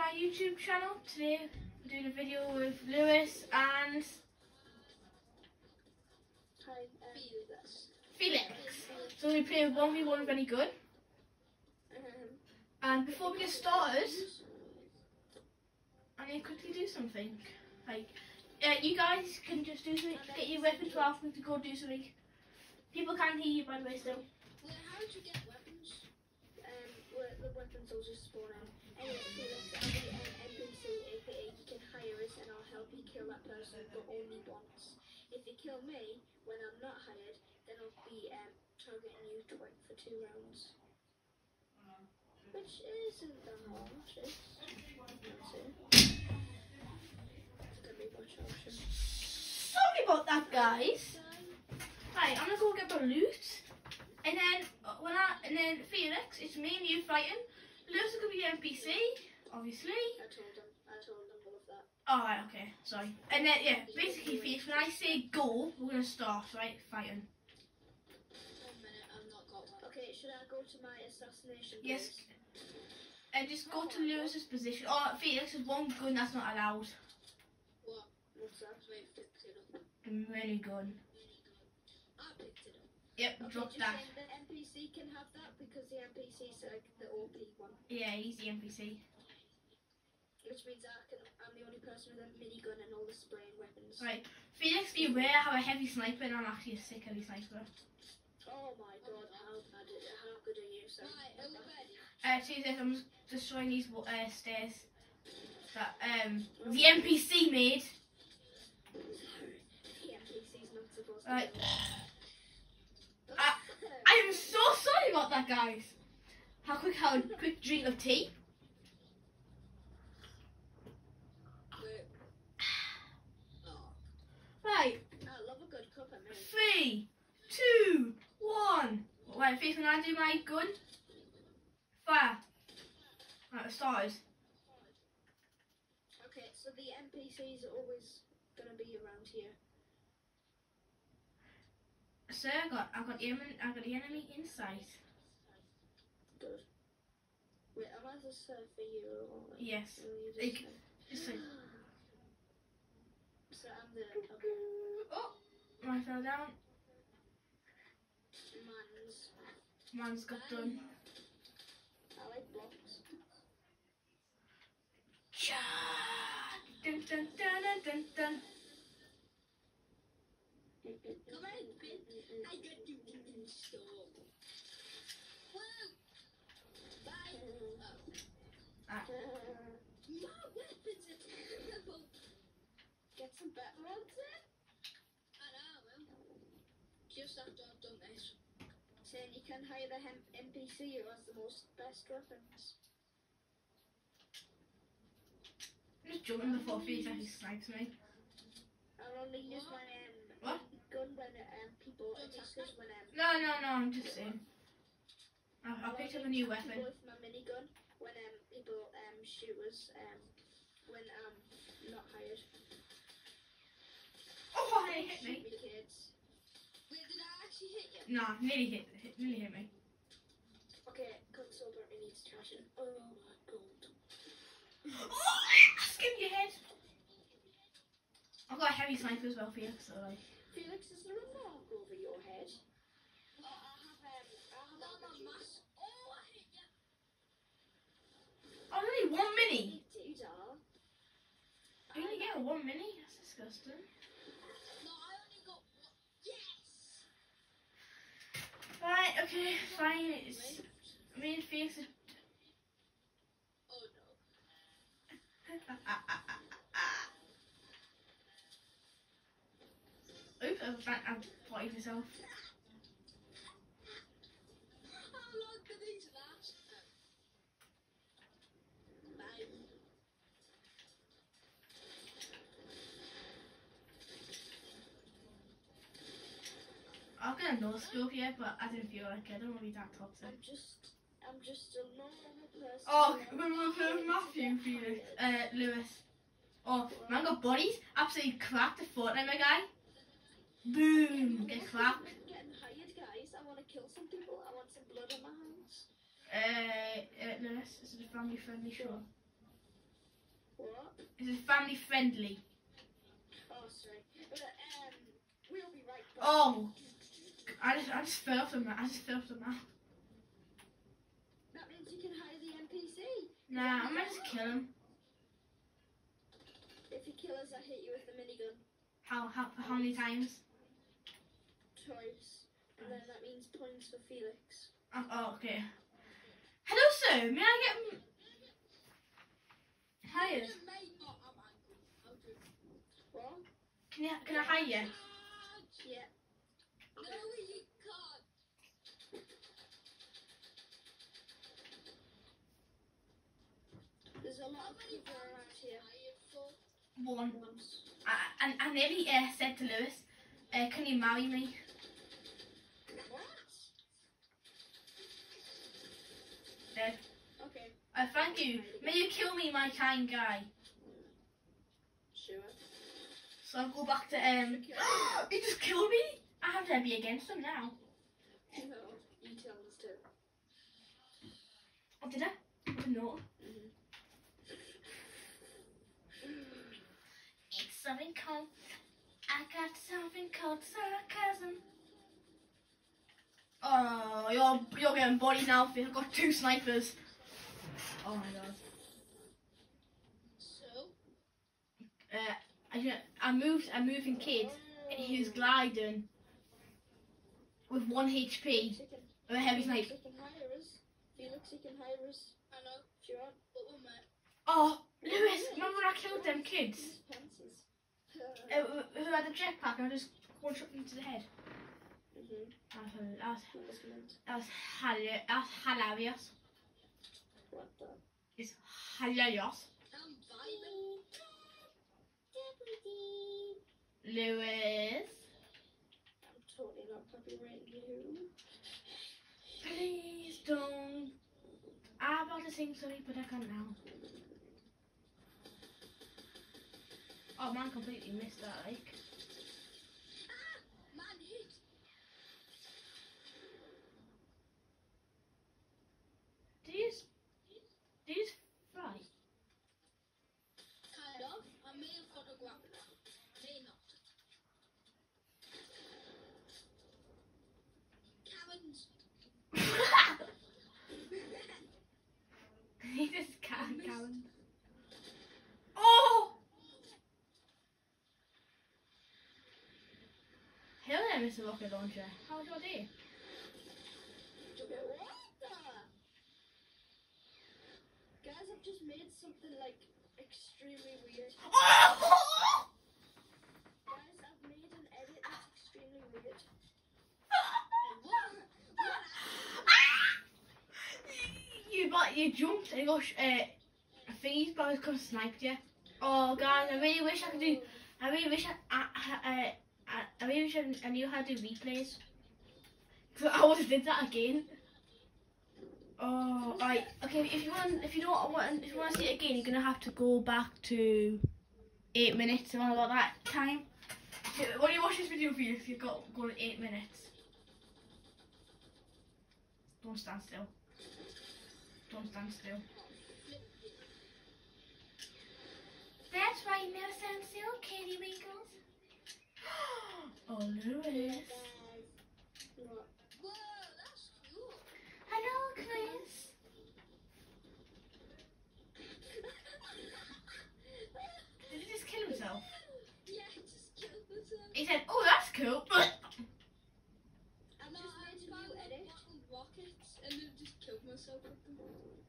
my YouTube channel. Today I'm doing a video with Lewis and Felix. So we play 1v1 very good. And before we get started, I need to quickly do something. Like, you guys can just do something, get your weapons or ask me to go do something. People can't hear you, by the way, still. Well, how did you get weapons? The weapons will just spawn out. Anyway, I'll be an NPC, aka you can hire us and I'll help you kill that person, but only once. If you kill me when I'm not hired, then I'll be targeting you for 2 rounds. Which isn't that harsh. Sorry about that, guys. Right, I'm gonna go get the loot, and then Felix, it's me and you fighting. Lewis is gonna be NPC, obviously. I told them all of that. Alright, okay, sorry. And then basically Felix, when I say go, we're gonna start, right? Fighting. 1 minute, I've not got one. Okay, should I go to my assassination? Yes. And just go to Lewis's position. Oh, Felix, there's one gun that's not allowed. What? What's that? Wait, picked it up. The minigun. I picked it up. Yep, Okay, drop just that. saying the NPC can have that because the NPC is like the OP one. Yeah, he's the NPC. Which means I'm the only person with a minigun and all the spraying weapons. Right, Felix, be aware I have a heavy sniper and I'm actually a sick heavy sniper. Oh my god, how good are you, sir? Right, are we ready? See this, I'm just destroying these stairs that the NPC made. The NPC's not supposed to Right. be. I am so sorry about that, guys. Have a quick drink of tea. Right, I love a good cup of milk. 3, 2, 1. Right, Faith, when I do my gun, fire. Right, I started. Okay, so the NPCs are always gonna be around here. Sir, I got the enemy in sight. Good. Wait, am I the sir for you or like, Yes. or you Like, just like, so I'm the okay. oh, I fell down. Mans. Man's got done. I like blocks. Cha! Dun dun dun dun dun dun. Come on, bitch. I got you in the store. Whoa! Bye. Oh. Ah. My weapons are terrible. Get some better ones in. I know, just after I've done this. Saying you can hire the NPC who has the best weapons. I'm just jumping before Felix actually snipes me. I'll only use my What? gun when people attack us when No, I'm just saying. I picked up a new weapon. with my minigun when people shoot us when I'm not hired. Oh, he hit me. Shoot me, kids. Wait, did I actually hit you? Nah, nearly hit me. Okay, console apparently needs trashing. Oh my god. Oh, skip your head. I've got a heavy sniper as well for you, so like. Felix, is there a mark over your head? Oh, I have a mask. Oh, I hit you. Oh, only 1 mini. Dude, You only get a 1 mini? That's disgusting. no, I only got one. Yes. Right, okay, fine. It's me and Felix. Oh no. Oops, I've potted myself. How long do these last? Bye. I'm gonna no scope here, but I didn't feel like it. I don't want to be that toxic. I'm just a normal person. Oh, remember Matthew, Felix, Lewis. Oh, man got bodies. Absolutely cracked the Fortnite, my guy. Boom, get clapped. Getting hired, guys. I want to kill some people. I want some blood on my hands. Lewis, this is a family friendly show. What? This is family friendly. Oh, sorry. We'll be right back. Oh, I just fell off the map. I just fell off the map. That means you can hire the NPC. Nah, I might just kill him. If you kill us, I hit you with the minigun. How many times? Twice. And then that means points for Felix. Oh, okay. Hello, sir. May I get hired? What? Can I hire you? Yeah. No, you can't. There's a lot of people around here. One. Once. I nearly said to Lewis, can you marry me? What? Okay. Thank you. May you kill me, my kind guy. Sure. So I'll go back to he just killed me. I have to be against him now. No, you tell us to. Oh, did I? I didn't know. It's something called. I got something called sarcasm. Oh, you're getting bodied now. I've got 2 snipers. Oh my god. So? I'm moving kid who's gliding with 1 HP with a heavy snipe. Felix, you can hire us. Felix, you can hire us. I know, If you want. but we're met. Oh, Lewis, remember when I killed them kids? Pansies. Who had a jetpack and I just one-shot them to the head? That was hilarious. What the? It's hilarious. I'm vibing. Lewis, I'm totally not copyrighting you. please don't. I'm about to sing something, but I can't now. Oh man, completely missed that, like. Man hit. Did you just fly? Kind of. I may have got a grappler. May not. Karens. He just can't count. Oh! Hello there, Mr. Rocket Launcher. How was your day? What the? Guys, I've just made something like extremely weird. Oh! Guys, I've made an edit that's extremely weird. You jumped and got thingies, but I was gonna snipe you. Oh, guys, I really wish I could do. I really wish I knew how to do replays. So I would have did that again. Oh, right. Okay, if you want to see it again, you're gonna have to go back to 8 minutes around about that time. When you watch this video, Felix, you've got go to 8 minutes. Don't stand still. Don't stand still. That's why you never stand still, Katie Winkles. Oh, Lewis. What? Whoa, that's cool. Hello, Chris. Did he just kill himself? Yeah, I just killed myself. He said, "Oh, that's cool." And Just I made a found new edit. bottle rockets and then just killed myself with them.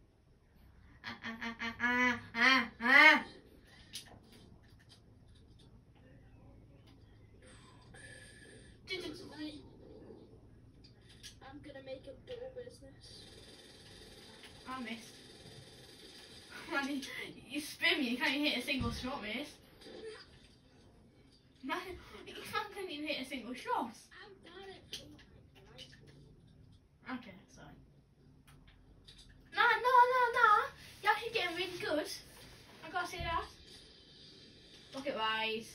I'm gonna make a door business. I missed. Man, you spin me, you can't even hit a single shot, miss. Man, you can't even hit a single shot. I'm bad at Okay, sorry. No. You're actually getting really good. I gotta say that. Look at Rise.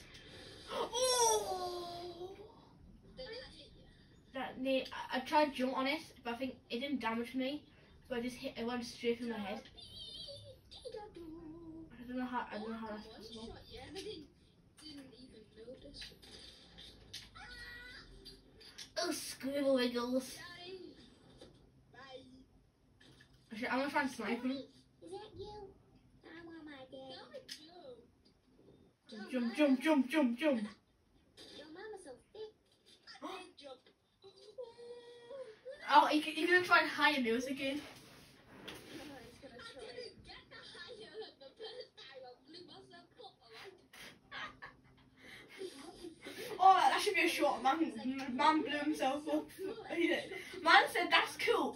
Oh! Did I hit you? I tried to jump on it, but I think it didn't damage me. So I just hit. It went straight through my head. I don't know how. I don't know how One that's possible. shot, yeah, and I didn't even notice. Oh, squirrel wiggles. Daddy! Bye. Actually, I'm gonna try and snipe him. Is that you? I want my No, daddy. Joe. Jump, jump, jump, jump, jump. Your mama's so thick. I did jump. Oh, you're gonna try and hide Lewis again. Oh, he's gonna I try. didn't get the higher the first time. I blew myself up, alright? Oh, that should be a shot. Man blew himself up. Man said that's cool.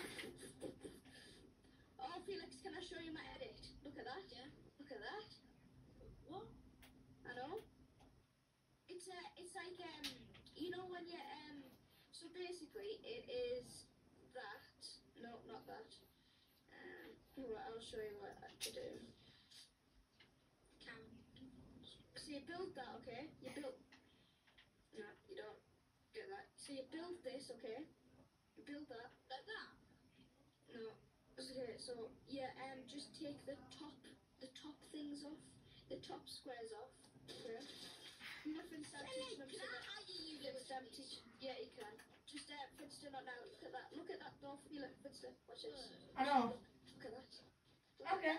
Oh, Felix, can I show you my edit? Look at that. Yeah. Look at that. What? I know. It's like you know when you so basically it is that. No, not that. Right, I'll show you what to do. So you build that, okay? You build. No, you don't get that. So you build this, okay? You build that. Like that? No. Okay, so yeah, just take the top things off, the top squares off. Okay. Nothing start teaching them. Can I hire you, Lewis? Yeah, you can. Just Finster, not now. Look at that. Look at that door. You look, Finster. Watch this. I know. Look at that. Okay.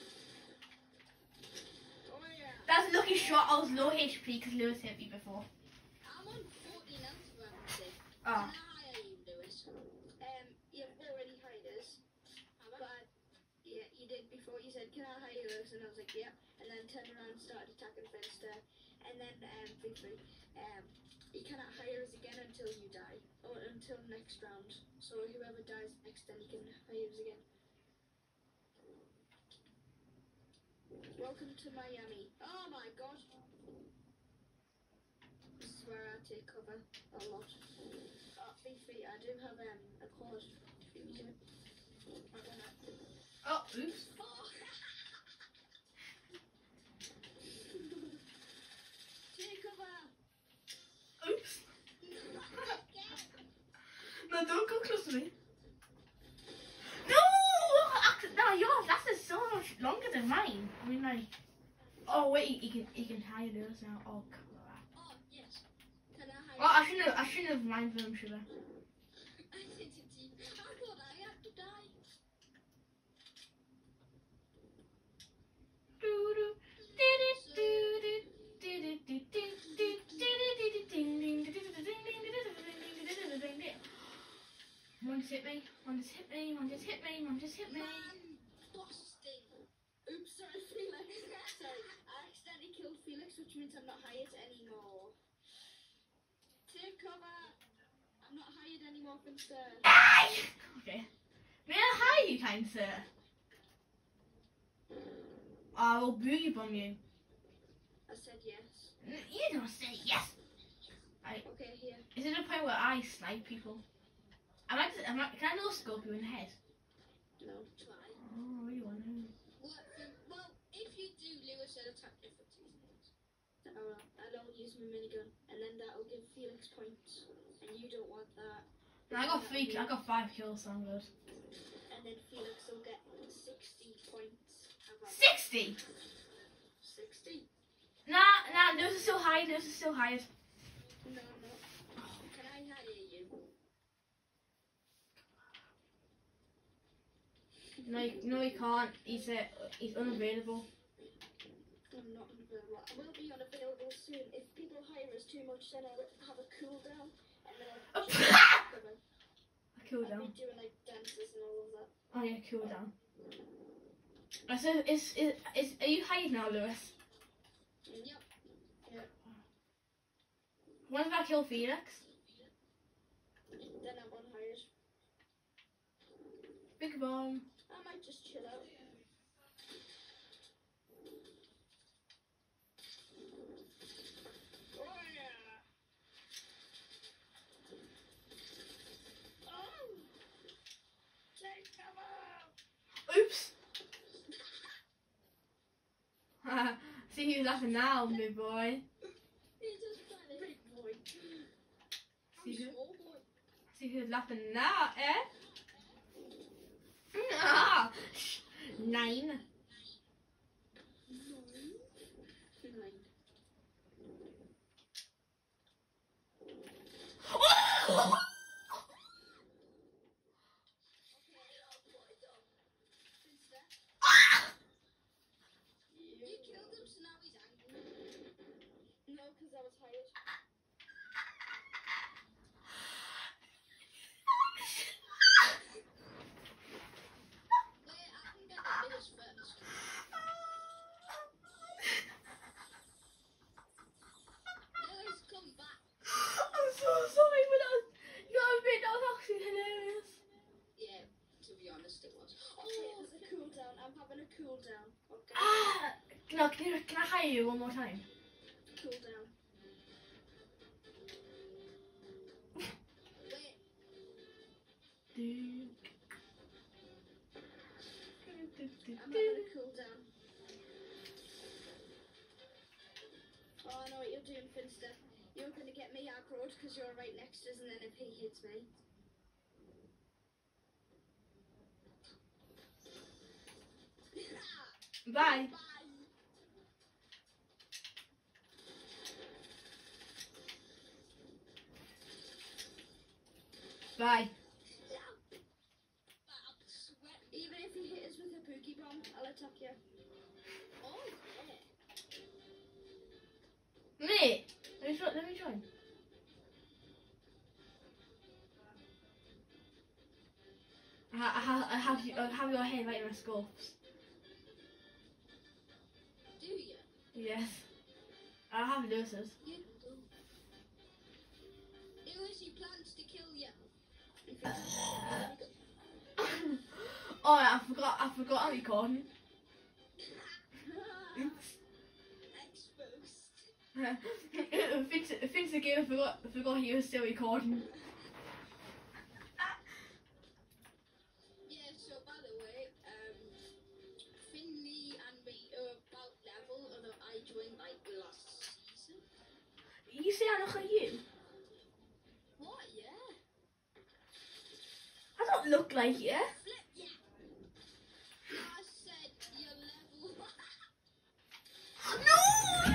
Oh yeah. That's a lucky shot. I was low HP because Lewis hit me before. I'm on 14 Instagram today. Oh. Can I hire you, Lewis? You've already hired us. But yeah, you did before. You said, "Can I hire us?" And I was like, "Yeah." And then turned around and started attacking Finster. And then Victory. You cannot hire us again until you die, or until next round. So whoever dies next, then you can hire us again. Welcome to Miami. Oh my god. This is where I take cover a lot. Fifi, I do have a cause for you. Oh, oops. Take cover. Oops. No, don't go close to me. No! No, yours. That's is so much longer than mine. I mean, like. Oh wait, he can hide us now. Oh crap. Oh, yes. Can I Well, hire I shouldn't have minded them, should I? I didn't even. I thought I had to die. One just hit me, one just hit me, one just hit me, one just hit me. Man, busting. Oops, sorry, Felix. Sorry, I accidentally killed Felix, which means I'm not hired anymore. Take cover. I'm not hired anymore, Finster. Okay. May I hire you, kind sir? I will boogie bomb you. I said yes. You don't say yes. Okay, here. Is it a point where I snipe people? Can I no scope you in the head? No. Try. Oh, really want to? Well, if you do, Lewis will attack different seasons. I don't use my minigun, and then that'll give Felix points, and you don't want that. No, I got 5 kills, so I'm good. And then Felix will get 60 points. 60? 60? Nah, those are still high, No. Can I hire you? No, he can't. He's unavailable. I'm not unavailable. I will be unavailable soon. If people hire us too much, then I'll have a cooldown, and then I'll cover. A cooldown. I'll be doing like dances and all of that. Oh yeah, cooldown. So are you hired now, Lewis? Yep. When did I kill Felix? Then I'm unhired. Big bomb. I might just chill out. Oh yeah. Oh. Take cover. Oops. See who's laughing now, big boy. He just funny. Big boy. See who? Small boy. See who's laughing now, eh? Ah, 9. 69. You killed him, so now he's angry. No, because I was hired. Wait, I can get the Lewis first. Lewis, come back. I'm so sorry, but you know what I mean? That was actually hilarious. Yeah, to be honest, it was. Okay, there's a cooldown. I'm having a cooldown. Okay. No, can I hire you one more time? Cooldown. Wait, I'm having a cooldown. Oh, I know what you're doing, Finster. You're going to get me aggroed because you're right next to us, and then if he hits me. Bye. Bye. I'm sweating. Even if he hit us with a pookie bomb, I'll attack you. Oh, yeah. Mate, let me join. I have your hair right in my sculpts. Do you? Yes. I have Lewis's. You do. Lewis, he plans to kill you. Oh, I forgot I'm recording. Exposed. Vince again forgot he was still recording. Yeah, so by the way, Finley and me are about level, although I joined like last season. You say I look like you? What? Yeah. I don't look like you. Flip, yeah. I said your level. No!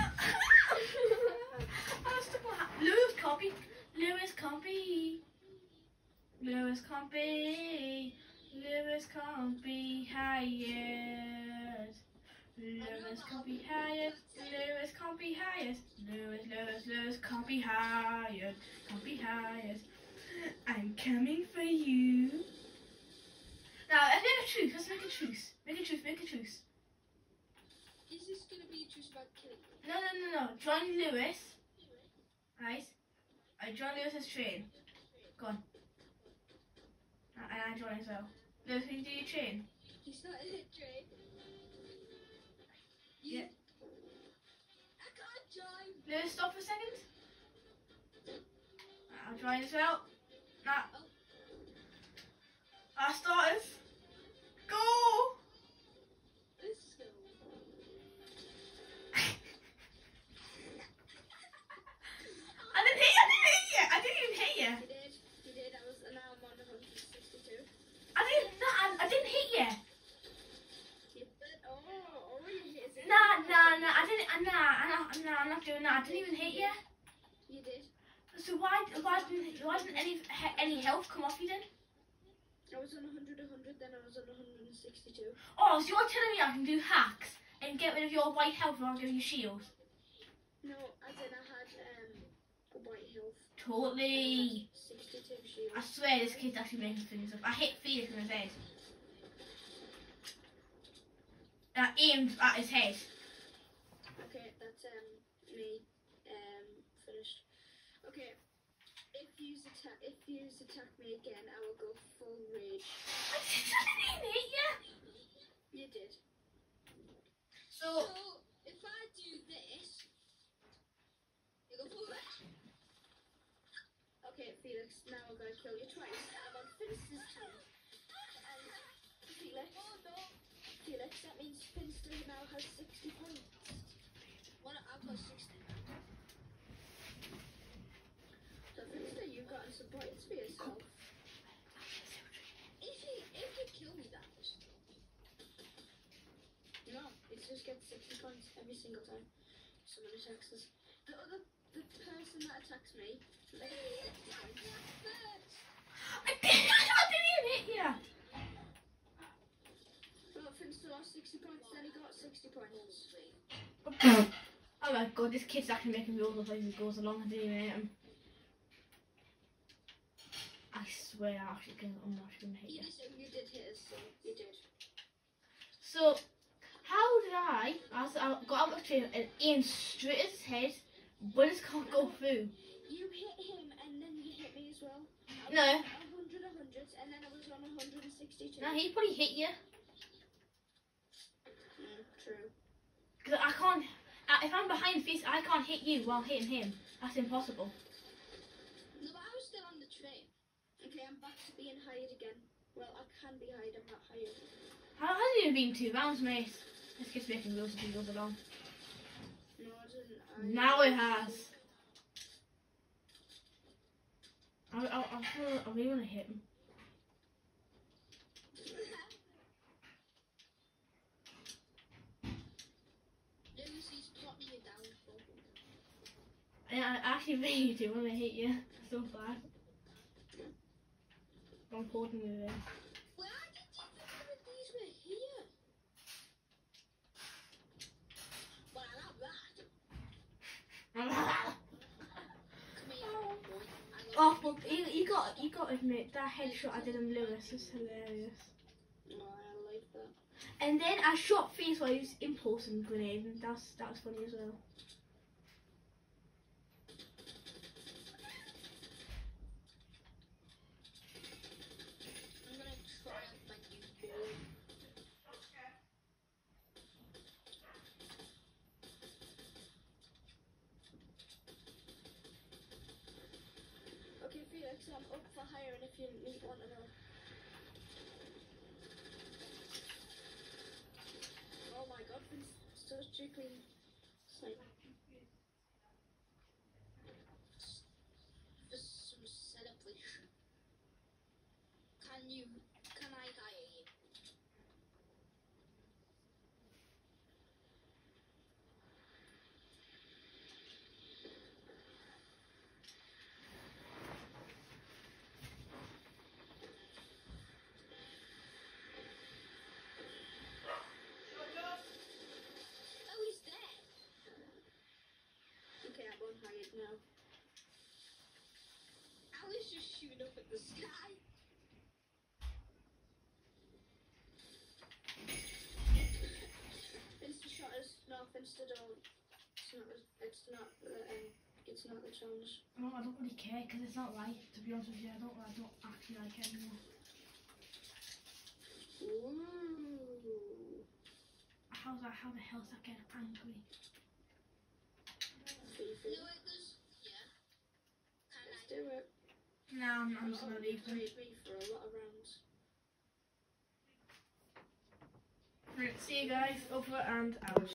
I stuck my hand. Lewis copy. Lewis copy. Lewis copy. Lewis can't be hired. Lewis can't be hired. Lewis can't be hired. Lewis can't be hired. Can't be hired. I'm coming for you. Now, let's make a truce. Let's make a truce. Make a truce. Make a truce. Is this gonna be just about killing me? No. Join Lewis. Right? I join Lewis's train. Go on. And I join as well. Lewis, can you do your train? He's not in a train. Yeah. I can't join. Lewis, stop for a second. I'll join as well. Nah. Our starters. Go! Let's go. I didn't hit you. I didn't even hit you. You did. I was, now I'm on 162. I didn't hit you. You did? Oh, you hit us. Nah, I'm not doing that. I didn't even hit you. You did. So why didn't any health come off you then? I was on 100, then I was on 162. Oh, so you're telling me I can do hacks and get rid of your white health while giving you shield? No, as in I had a white health. Totally. 62 shield. I swear this kid's actually making things up. I hit Felix in his head. And I aimed at his head. Okay, that's me finished. Okay. If you attack me again, I will go full rage. I didn't even hit you. You did. So, if I do this, you go for that. Okay, Felix, now we're going to kill you twice. I'm on Finster's team. And Felix, Felix, that means Finster now has 60 points. Well, I've got 60. So Finster, you've gotten some points for yourself. If you kill me, that is. No, it just gets 60 points every single time. someone attacks us. The person that attacks me, they get 60 points. I didn't even hit you. Well, Finster lost 60 points, then he got 60 points. Oh my god, this kid's actually making me all the places he goes along. I didn't even hit him. I swear I'm actually gonna hit you. You did hit us, so you did. So, how did I got out of the train and aimed straight at his head, bullets can't go through? You hit him and then you hit me as well. No. 100, and then I was on 162. No, he probably hit you. True. Because I can't, if I'm behind face, I can't hit you while hitting him. That's impossible. No, but I was still on the train. Okay, I'm back to being hired again. Well, I can be hired, I'm not hired. How has it even been 2 rounds, mate? This kid's making loads of people along. No, I didn't. Now it has. I really want to hit him. Lucy's plotting you down for. I actually really do want to hit you so bad. I'm holding you there. Why did you think that these were here? Well, I love that. Come here, boy. Oh, but you got to admit that headshot I did on Lewis was hilarious. No, I like that. And then I shot face while he was impulsing grenade, and that was funny as well. I'm gonna try and make you bored. Okay, Felix, I'm up for hiring if you want to know. Oh my god, so strictly. For some celebration. Can I hire you? Oh, he's there. Okay, I'm unhired now. I was just shooting up at the sky. Finster shot us. No, Finster don't. It's not the challenge. No, I don't really care because it's not right. To be honest with you, I don't actually like it anymore. Ooh. How the hell is that getting angry? No, it was. Yeah. Can Let's I? do it. No, I'm just gonna leave them. Trade me for a lot of rounds. Right, see you guys, over and out.